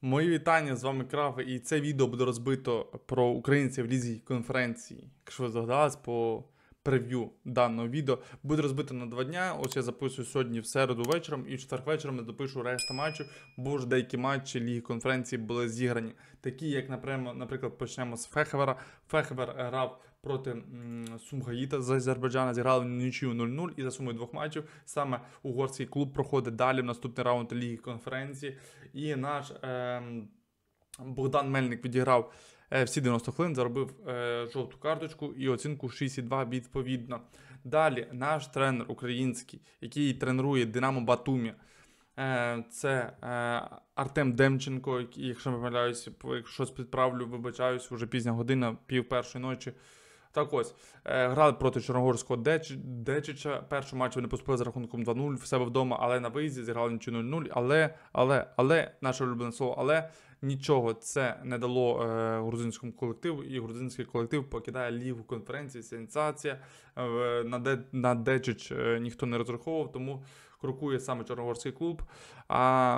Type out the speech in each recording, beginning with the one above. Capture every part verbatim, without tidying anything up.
Мої вітання, з вами Краф, і це відео буде розбито про українців в лізі конференції. Якщо ви здогадались по прев'ю даного відео, буде розбито на два дня. Ось я записую сьогодні в середу вечором і в четвер вечором я допишу решту матчів, бо вже деякі матчі ліги конференції були зіграні. Такі, як, наприклад, почнемо з Фехевера. Фехевер грав проти м, Сумгаїта з Азербайджана, зіграли нічию нуль нуль і за сумою двох матчів саме угорський клуб проходить далі в наступний раунд ліги конференції. І наш е, Богдан Мельник відіграв е, всі дев'яносто хвилин, заробив е, жовту карточку і оцінку шість і два відповідно. Далі наш тренер український, який тренує Динамо Батумі, е, це е, Артем Демченко, який, якщо не помиляюся, щось підправлю, вибачаюсь, вже пізня година, пів першої ночі. Так ось, е, грали проти Чорногорського Деч... Дечича. Перший матч вони поступили з рахунком два нуль в себе вдома, але на виїзді зіграли нічию нуль нуль. Але, але, але, наше улюблене слово, але нічого це не дало е, грузинському колективу. І грузинський колектив покидає лігу конференції. Сенсація. Е, на, Де... на Дечич е, ніхто не розраховував, тому крокує саме Чорногорський клуб. А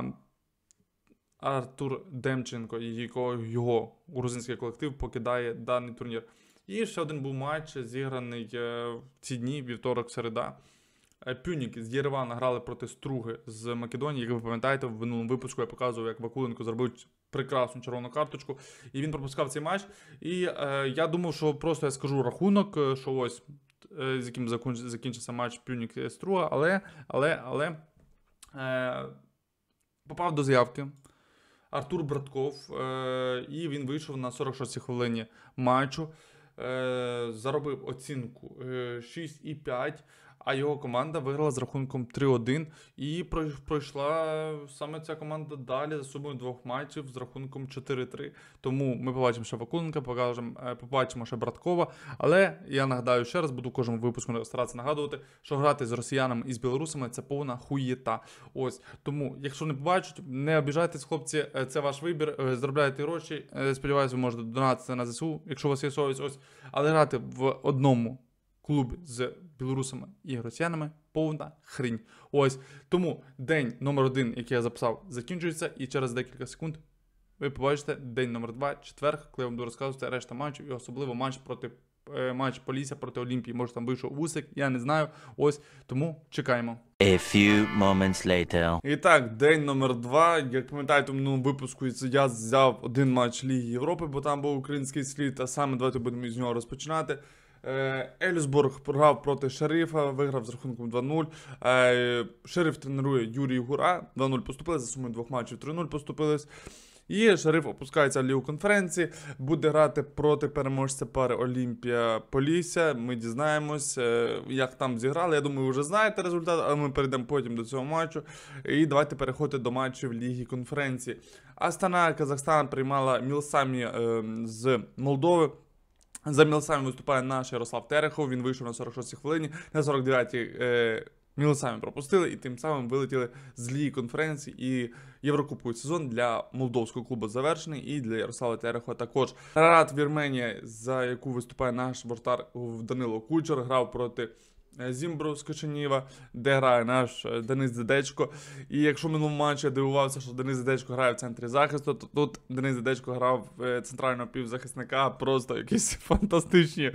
Артур Демченко і його, його грузинський колектив покидає даний турнір. І ще один був матч, зіграний в ці дні, вівторок-середа. Пюнік з Єревана грали проти Струги з Македонії. Як ви пам'ятаєте, в минулому випуску я показував, як Вакуленко зробив прекрасну червону карточку. І він пропускав цей матч. І е, я думав, що просто я скажу рахунок, що ось, е, з яким закінчився матч Пюнік-Струга. Але, але, але е, попав до заявки Артур Братков. Е, і він вийшов на сорок шостій хвилині матчу. Е, заробив оцінку е, шість і п'ять, а його команда виграла з рахунком три один. І пройшла саме ця команда далі за собою двох матчів з рахунком чотири три. Тому ми побачимо ще Вакуленка, покажемо, е, побачимо ще Браткова. Але я нагадаю ще раз, буду в кожному випуску старатися нагадувати, що грати з росіянами і з білорусами – це повна хуєта. Ось. Тому, якщо не побачать, не обіжайтесь, хлопці, це ваш вибір, заробляйте гроші. Сподіваюся, ви можете донатити на ЗСУ, якщо у вас є совість. Ось. Але грати в одному клубі з білорусами і росіянами – повна хрінь. Ось. Тому день номер один, який я записав, закінчується, і через декілька секунд ви побачите день номер два, четверг, коли я вам буду розказувати решта матчів, і особливо матч проти матч Полісся проти Олімпії. Може там вийшов Усик, я не знаю. Ось, тому чекаємо. A few moments later. І так, день номер два. Як пам'ятаєте, в минулому випуску я взяв один матч Ліги Європи, бо там був український слід, а саме давайте будемо з нього розпочинати. Ельсбург програв проти Шерифа, виграв з рахунком два нуль. Шериф тренує Юрій Гура, два нуль поступили, за сумою двох матчів три нуль поступились. І Шериф опускається в лігу конференції, буде грати проти переможця пари Олімпія-Полісся. Ми дізнаємось, як там зіграли. Я думаю, ви вже знаєте результат, але ми перейдемо потім до цього матчу. І давайте переходити до матчів ліги конференції. Астана Казахстан приймала Мілсамі е, з Молдови. За Мілсамі виступає наш Ярослав Терехов, він вийшов на сорок шостій хвилині, на сорок дев'ятій е, Мілсамі пропустили і тим самим вилетіли з ліги конференції, і Єврокубковий сезон для молдовського клубу завершений, і для Ярослава Терехова також. Рарат Вірменія, за яку виступає наш воротар Данило Кучер, грав проти Зімбру з Кишинєва, де грає наш Денис Дедечко. І якщо в минулому матчі я дивувався, що Денис Дедечко грає в центрі захисту, то тут Денис Дедечко грав центрального півзахисника, просто якісь фантастичні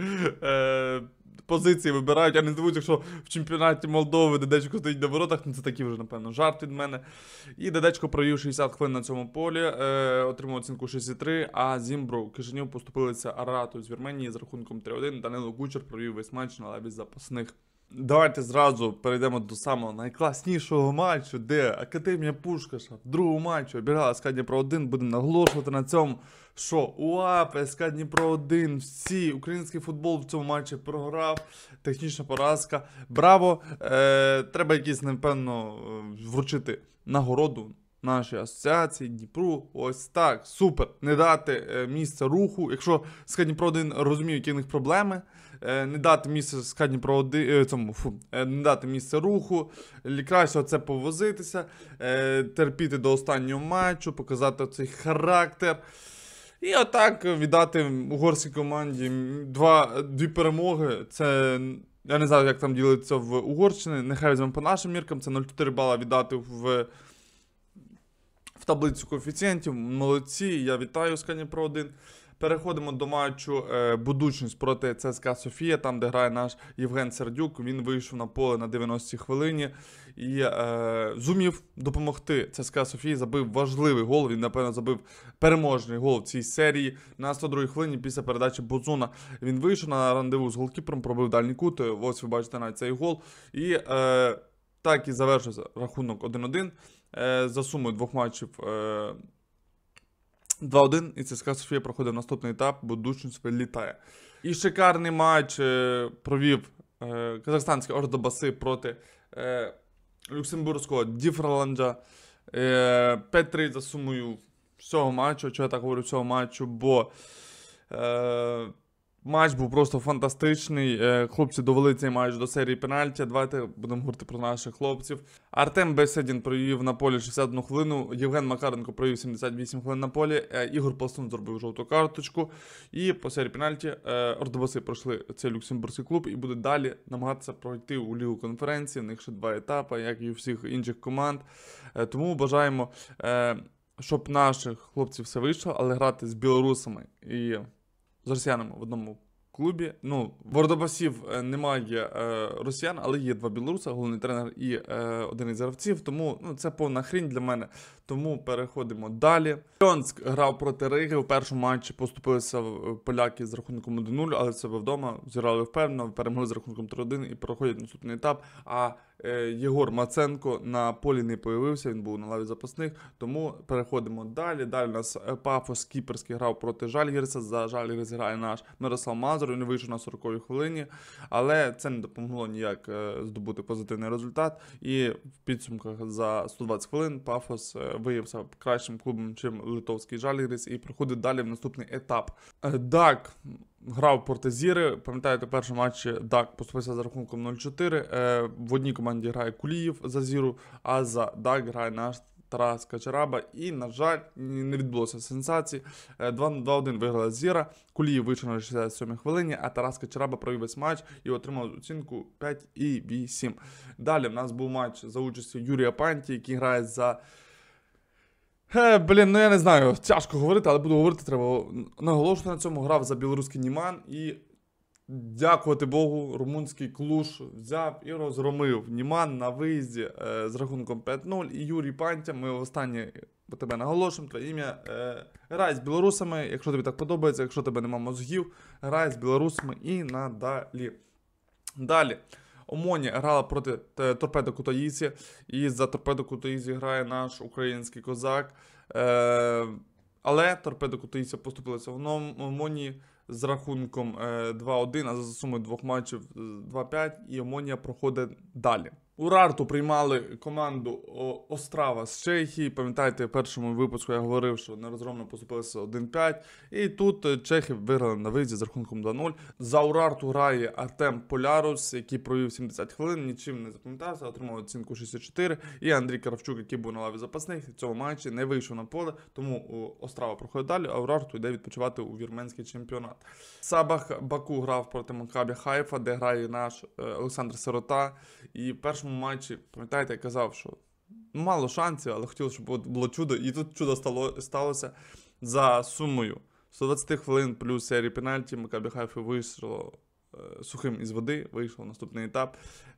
е позиції вибирають. Я не здивуюся, якщо в чемпіонаті Молдови Дедечко стоїть на воротах, ну це такий вже, напевно, жарт від мене. І Дедечко провів шістдесят хвилин на цьому полі, е, отримав оцінку шість і три, а Зімбру Кишинєв поступилися Арату з Вірменії з рахунком три один. Данило Кучер провів весь матч на лаві запасних. Давайте зразу перейдемо до самого найкласнішого матчу, де Академія Пушкаша в другому матчі обіграла СК Дніпро один. Будемо наголошувати на цьому, що УАП, СК Дніпро один, всі, український футбол в цьому матчі програв, технічна поразка. Браво! Е, треба якісь, напевно, вручити нагороду нашій асоціації, Дніпру. Ось так, супер. Не дати е, місце руху. Якщо СК Дніпро один розуміє, які в них проблеми, е, не дати місце СК Дніпро один, е, цьому, фу, е, не дати місце руху, краще оце повозитися, е, терпіти до останнього матчу, показати цей характер. І отак віддати угорській команді два, дві перемоги. Це, я не знаю, як там ділиться в Угорщині, нехай візьмемо по нашим міркам, це нуль цілих чотири бала віддати в в таблицю коефіцієнтів. Молодці, я вітаю Скані Про один. Переходимо до матчу е, Будучність проти ЦСКА Софія, там, де грає наш Євген Сердюк. Він вийшов на поле на дев'яностій хвилині і е, зумів допомогти ЦСКА Софії, забив важливий гол. Він, напевно, забив переможний гол в цій серії. На сто другій хвилині після передачі Бозуна він вийшов на рандеву з голкіпером, пробив дальній кут. Ось ви бачите навіть цей гол. І е, так і завершився рахунок один-один е, за сумою двох матчів. Е, два один, і ЦСКА Софія проходить наступний етап, Будучність вилітає. І шикарний матч е, провів е, казахстанський Ордобаси проти е, люксембурзького Діфраланджа. Е, п'ять три за сумою всього матчу. Чого я так говорю всього матчу? Бо е, матч був просто фантастичний. Е, хлопці довели цей матч до серії пенальті. Давайте будемо говорити про наших хлопців. Артем Беседін провів на полі шістдесят одну хвилину. Євген Макаренко провів сімдесят вісім хвилин на полі. Е, Ігор Пластун зробив жовту карточку. І по серії пенальті е, Ордобаси пройшли цей люксембурзький клуб і будуть далі намагатися пройти у Лігу конференції. У них ще два етапи, як і у всіх інших команд. Е, тому бажаємо, е, щоб наших хлопців все вийшло, але грати з білорусами і з росіянами в одному клубі. Ну, в Ордобасів немає е, росіян, але є два білоруси, головний тренер і е, один із гравців. Тому ну, це повна хрінь для мене. Тому переходимо далі. Льонськ грав проти Риги. У першому матчі поступилися поляки з рахунком один нуль, але себе вдома зіграли впевнено, перемогли з рахунком три один і проходять наступний етап. А е, Єгор Маценко на полі не появився, він був на лаві запасних. Тому переходимо далі. Далі у нас Пафос Кіперський грав проти Жальгірса. За Жальгірс грає наш Мирослав Мазур. Він вийшов на сороковій хвилині, але це не допомогло ніяк е, здобути позитивний результат. І в підсумках за сто двадцять хвилин Пафос е, виявився кращим клубом, чим литовський Жальгірс, і проходить далі в наступний етап. Е, Дак грав проти Зіри. Пам'ятаєте, в першому матчі Дак поступився за рахунком нуль чотири. Е, в одній команді грає Куліїв за Зіру, а за Дак грає наш Тарас Качараба. І, на жаль, не відбулося сенсації. два один виграла Зіра. Куліїв вийшов на шістдесят сьомій хвилині, а Тарас Качараба провів весь матч і отримав оцінку п'ять і вісім. Далі в нас був матч за участю Юрія Панті, який грає за... Е, блін, ну я не знаю, тяжко говорити, але буду говорити, треба наголошувати на цьому. Грав за білоруський Німан і, дякувати Богу, румунський Клуш взяв і розгромив Німан на виїзді е, з рахунком п'ять нуль. І Юрій Пантя, ми останнє по тебе наголошуємо, твоє ім'я. Е, грай з білорусами, якщо тобі так подобається, якщо тебе нема мозгів, грай з білорусами і надалі. Далі. Омоні грала проти Торпедо Кутаїсі, і за Торпедо Кутаїсі грає наш український козак. Е, але Торпедо Кутаїсі поступилися в Омоні з рахунком е, два один, а за сумою двох матчів два п'ять, і Омонія проходить далі. Урарту приймали команду Острава з Чехії. Пам'ятаєте, в першому випуску я говорив, що нерозгромно поступилися один п'ять. І тут чехи виграли на виїзді з рахунком два нуль. За Урарту грає Артем Полярус, який провів сімдесят хвилин, нічим не запам'ятався, отримав оцінку шість чотири. І Андрій Кравчук, який був на лаві запасних, в цьому матчі не вийшов на поле, тому Острава проходить далі, а Урарту йде відпочивати у вірменський чемпіонат. Сабах Баку грав проти Макабі Хайфа, де грає наш Олександр Сирота. І в першому матчі, пам'ятаєте, я казав, що мало шансів, але хотів, щоб було чудо. І тут чудо стало, сталося за сумою сто двадцять хвилин плюс серії пенальті. Макабі Хайфа вийшло е, сухим із води, вийшло в наступний етап.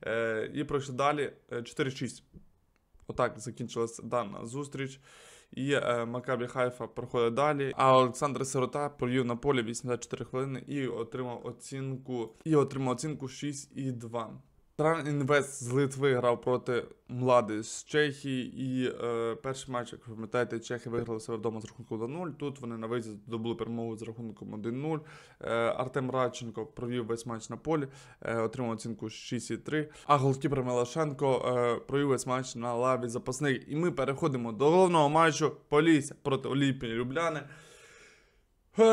Е, і пройшли далі чотири шість. Отак закінчилася дана зустріч. І е, Макабі Хайфа проходить далі. А Олександр Сирота провів на полі вісімдесят чотири хвилини і отримав оцінку, і отримав оцінку шість і два. Тран-Інвест з Литви грав проти Млади з Чехії, і е, перший матч, як ви пам'ятаєте, чехи виграли себе вдома з рахунком два нуль. Тут вони на виїзді здобули перемогу з рахунком один нуль. Е, Артем Радченко провів весь матч на полі, е, отримав оцінку шість і три. А голкіпер Мелашенко е, провів весь матч на лаві запасних. І ми переходимо до головного матчу Полісся проти Олімпії Любляни. Е,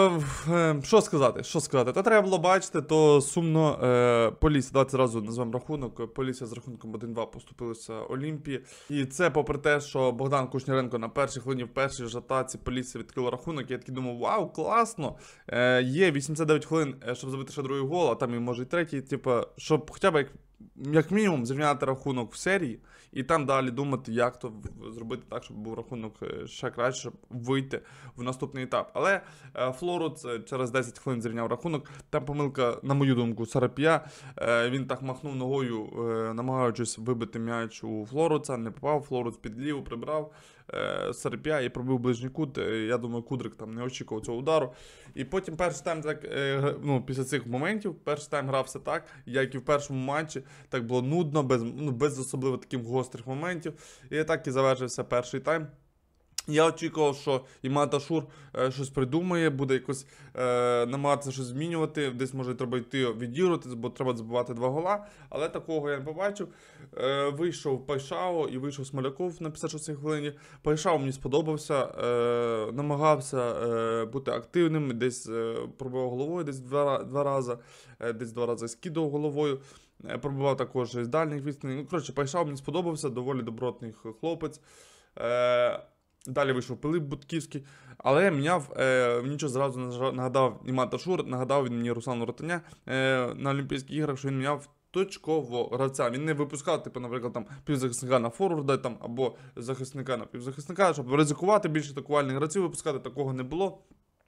е, що сказати, що сказати? Та треба було бачити, то сумно. Е, Полісся, давайте зразу назвемо рахунок. Полісся з рахунком один два поступилися Олімпії. І це попри те, що Богдан Кушніренко на першій хвилині в першій ж атаці Полісся відкрив рахунок. Я такий думав, вау, класно! Е, є вісімдесят дев'ять хвилин, щоб забити ще другий гол, а там і може і третій. Типу, щоб хоча б як як мінімум зрівняти рахунок в серії, і там далі думати, як то в- зробити так, щоб був рахунок е, ще краще, щоб вийти в наступний етап. Але е, Флоруц е, через десять хвилин зрівняв рахунок. Там помилка, на мою думку, Сарапія. Е, він так махнув ногою, е, намагаючись вибити м'яч у Флоруца, не попав, Флоруц під ліву прибрав е, Сарапія і пробив ближній кут. Е, я думаю, Кудрик там не очікував цього удару. І потім перший тайм, так, е, г- ну, після цих моментів, перший тайм грався так, як і в першому матчі. Так було нудно, без, ну, без особливо таких гострих моментів. І так і завершився перший тайм. Я очікував, що Імад Ашур е, щось придумає, буде якось е, намагатися щось змінювати, десь може треба йти відігруватись, бо треба забивати два гола, але такого я не побачив. Е, вийшов Пайшао і вийшов Смоляков на п'ятдесят шостій хвилині. Пайшао мені сподобався, е, намагався е, бути активним, десь е, пробивав головою, десь два, два рази, е, десь два рази скидав головою. Е, Пробивав також з дальніх відстаней. Ну, коротше, Пайшао мені сподобався, доволі добротний хлопець. Е, Далі вийшов Пилип Будківський, але міняв, е, нічого зразу нажа- нагадав Імад Ашур, нагадав він мені Руслану Ротаня е, на Олімпійських іграх, що він міняв точково гравця. Він не випускав, типу, наприклад, там півзахисника на форварда там, або захисника на півзахисника, щоб ризикувати більше атакувальних гравців, випускати такого не було.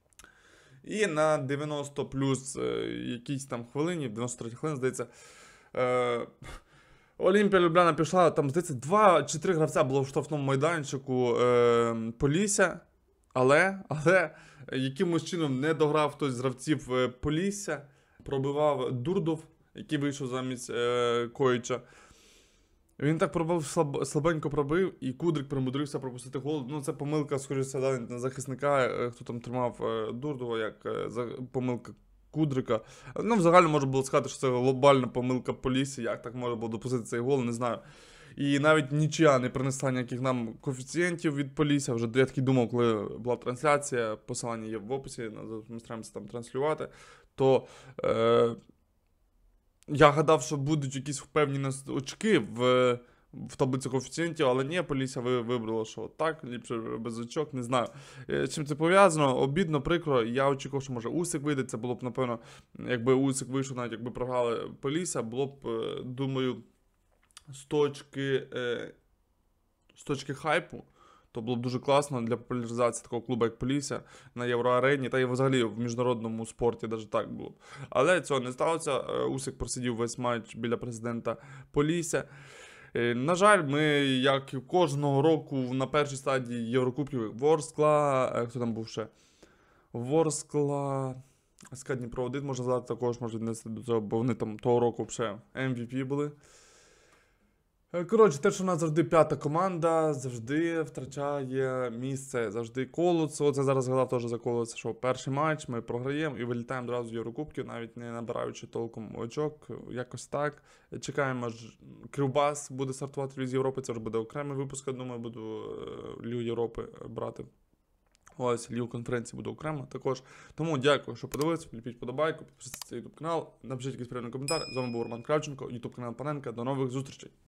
І на дев'яносто плюс е, якісь там хвилині, дев'яносто третій хвилин, здається, е, Олімпія Любляна пішла, там, здається, два чи три гравця було в штрафному майданчику е, Полісся, але, але якимось чином не дограв хтось з гравців е, Полісся, пробивав Дурдов, який вийшов замість е, Коїча. Він так пробив, слаб, слабенько пробив, і Кудрик примудрився пропустити гол. Ну, це помилка, скоріше, на захисника, е, хто там тримав е, Дурдова, як е, за, помилка Кудрика. Ну, взагалі можна було сказати, що це глобальна помилка Полісся, як так можна було допустити цей гол, не знаю. І навіть нічия не принесла ніяких нам коефіцієнтів від Полісся. Вже я такий думав, коли була трансляція, посилання є в описі, ми стараємося там транслювати, то е, я гадав, що будуть якісь впевнені очки в, в таблиці коефіцієнтів, але ні, Полісся ви, вибрало, що так, ліпше без очок, не знаю. Е, Чим це пов'язано, обідно, прикро, я очікував, що може Усик вийде, це було б, напевно, якби Усик вийшов, навіть якби програли Полісся, було б, е, думаю, з точки, е, з точки хайпу, то було б дуже класно для популяризації такого клубу, як Полісся, на Євроарені, та й взагалі в міжнародному спорті навіть так було б. Але цього не сталося, е, Усик просидів весь матч біля президента Полісся. Е, На жаль, ми, як і кожного року, на першій стадії Єврокубків Ворскла, е, хто там був ще? Ворскла, СК Дніпро один, можна сказати, також може віднести до цього, бо вони там того року вже Ем Ві Пі були. Е, Коротше, те, що у нас завжди п'ята команда, завжди втрачає місце, завжди Колоц. Оце зараз згадав теж за Колоц, що перший матч ми програємо і вилітаємо одразу в Єврокубки, навіть не набираючи толком очок, якось так. Чекаємо, ж Кривбас буде стартувати в Лізі Європи, це вже буде окремий випуск, я думаю, буду е, Лігу Європи брати. Ось, Лігу конференції буде окремо також. Тому дякую, що подивилися, ліпіть подобайку, підписуйтесь на YouTube канал, напишіть якийсь приємний коментар. З вами був Роман Кравченко, YouTube канал Паненка. До нових зустрічей!